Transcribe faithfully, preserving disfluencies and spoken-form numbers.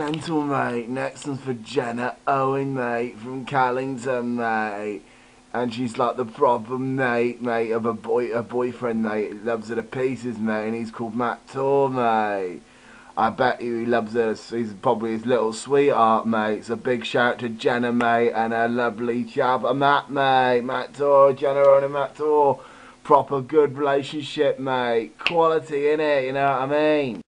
mental, mate. Next one's for Jenna Owen, mate, from Callington, mate. And she's like the proper mate, mate, of a boy, a boyfriend, mate. He loves her to pieces, mate, and he's called Matt Tor, mate. I bet you he loves her. He's probably his little sweetheart, mate. So big shout to Jenna, mate, and her lovely chap, Matt, mate. Matt Tor, Jenna Owen and Matt Tor. Proper good relationship, mate. Quality, innit? You know what I mean?